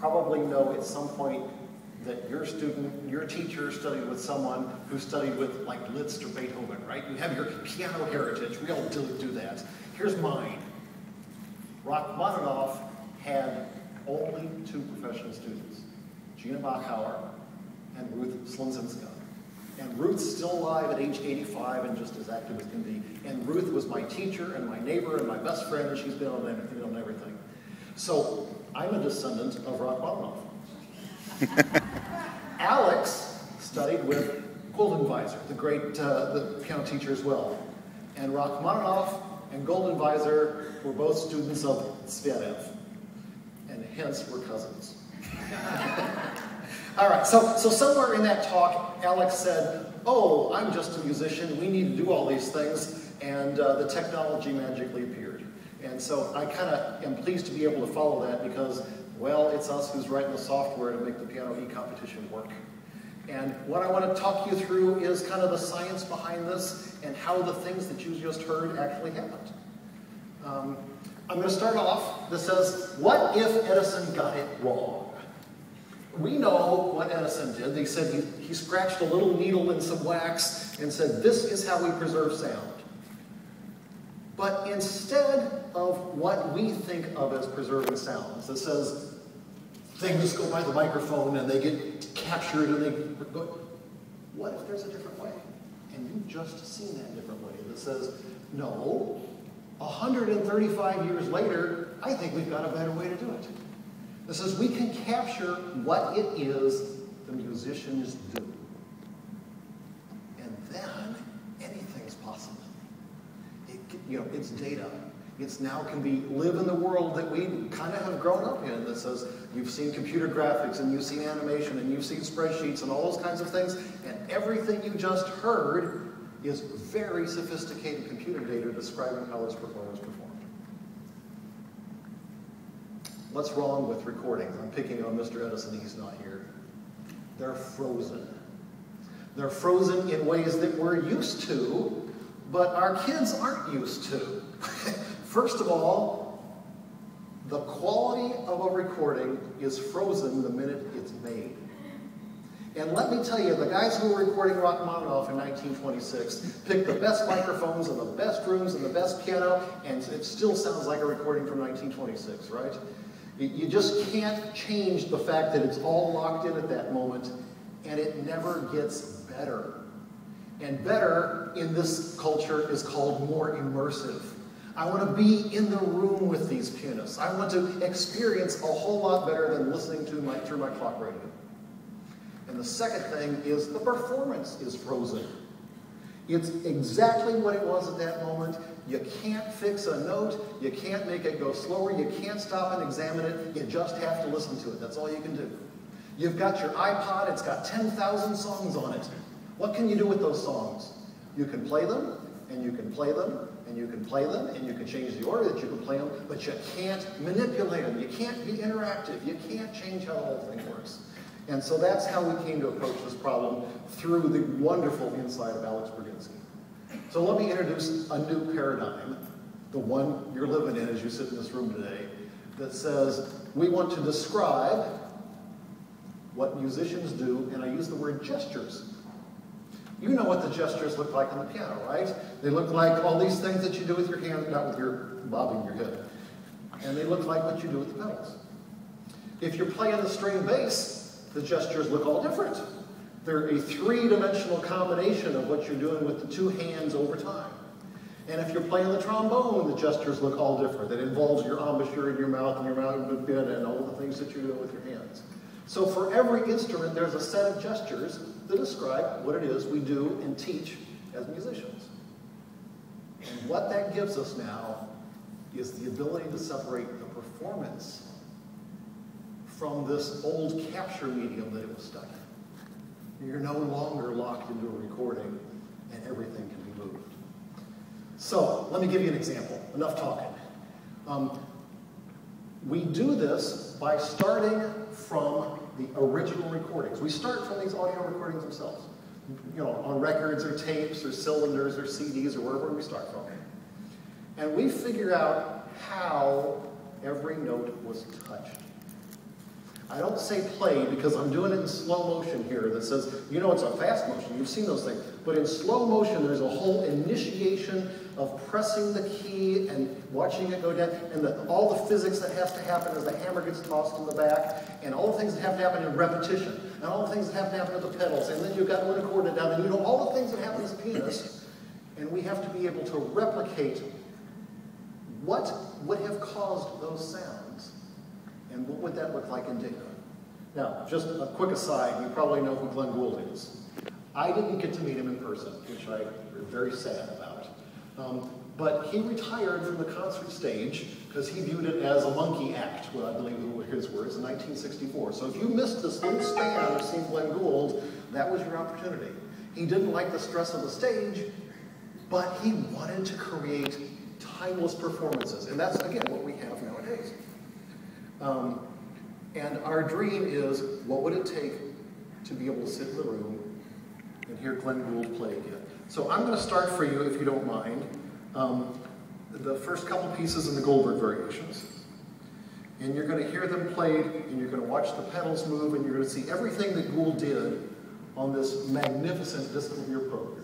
probably know at some point that your teacher studied with someone who studied with like Liszt or Beethoven, right? You have your piano heritage. We all do that. Here's mine. Rachmaninoff had only 2 professional students, Gina Bachauer and Ruth Slonzinska. And Ruth's still alive at age 85 and just as active as can be. And Ruth was my teacher and my neighbor and my best friend, and she's been on everything. So I'm a descendant of Rachmaninoff. Alex studied with Goldenweiser, the great the piano teacher as well. And Rachmaninoff and Goldenweiser were both students of Zenph, and hence we're cousins. All right, so somewhere in that talk, Alex said, oh, I'm just a musician, we need to do all these things, and the technology magically appeared. And so I kind of am pleased to be able to follow that because, well, it's us who's writing the software to make the Piano E competition work. And what I want to talk you through is kind of the science behind this and how the things that you just heard actually happened. I'm going to start off, this says, what if Edison got it wrong? We know what Edison did. They said he scratched a little needle in some wax and said, this is how we preserve sound. But instead of what we think of as preserving sounds, that says things go by the microphone and they get captured and they go, what if there's a different way? And you've just seen that different way that says, no, 135 years later, I think we've got a better way to do it. This says we can capture what it is the musicians do. And then anything's possible. It's data. It's now can be live in the world that we kind of have grown up in. That says you've seen computer graphics and you've seen animation and you've seen spreadsheets and all those kinds of things. And everything you just heard is very sophisticated computer data describing how this performance performed. What's wrong with recordings? I'm picking on Mr. Edison, he's not here. They're frozen. They're frozen in ways that we're used to, but our kids aren't used to. First of all, the quality of a recording is frozen the minute it's made. And let me tell you, the guys who were recording Rachmaninoff in 1926 picked the best microphones and the best rooms and the best piano, and it still sounds like a recording from 1926, right? You just can't change the fact that it's all locked in at that moment, and it never gets better. And better in this culture is called more immersive. I want to be in the room with these pianists. I want to experience a whole lot better than listening to through my clock radio. And the second thing is the performance is frozen. It's exactly what it was at that moment. You can't fix a note. You can't make it go slower. You can't stop and examine it. You just have to listen to it. That's all you can do. You've got your iPod. It's got 10,000 songs on it. What can you do with those songs? You can play them, and you can play them, and you can play them, and you can change the order that you can play them, but you can't manipulate them. You can't be interactive. You can't change how the whole thing works. And so that's how we came to approach this problem through the wonderful insight of Alex Berginski. So let me introduce a new paradigm, the one you're living in as you sit in this room today, that says we want to describe what musicians do, and I use the word gestures. You know what the gestures look like on the piano, right? They look like all these things that you do with your hands, not with your bobbing your head. And they look like what you do with the pedals. If you're playing the string bass, the gestures look all different. They're a three-dimensional combination of what you're doing with the two hands over time. And if you're playing the trombone, the gestures look all different. It involves your embouchure in your mouth and your mouth bit and all the things that you're doing with your hands. So for every instrument, there's a set of gestures that describe what it is we do and teach as musicians. And what that gives us now is the ability to separate the performance from this old capture medium that it was stuck in. You're no longer locked into a recording and everything can be moved. So let me give you an example. Enough talking. We do this by starting from the original recordings. We start from these audio recordings themselves. You know, on records or tapes or cylinders or CDs or wherever we start from. And we figure out how every note was touched. I don't say play because I'm doing it in slow motion here that says, you know, it's a fast motion, you've seen those things, but in slow motion there's a whole initiation of pressing the key and watching it go down, and all the physics that has to happen as the hammer gets tossed in the back, and all the things that have to happen in repetition, and all the things that have to happen with the pedals, and then you've got one accordion down, and you know all the things that happen as a pianist, and we have to be able to replicate what would have caused those sounds. And what would that look like in data? Now, just a quick aside, you probably know who Glenn Gould is. I didn't get to meet him in person, which I am very sad about. But he retired from the concert stage because he viewed it as a monkey act, what I believe were his words, in 1964. So if you missed this little span of seeing Glenn Gould, that was your opportunity. He didn't like the stress of the stage, but he wanted to create timeless performances. And that's, again, what we have nowadays. And our dream is, what would it take to be able to sit in the room and hear Glenn Gould play again? So I'm going to start for you, if you don't mind, the first couple pieces in the Goldberg variations. And you're going to hear them played, and you're going to watch the pedals move, and you're going to see everything that Gould did on this magnificent disc of your program.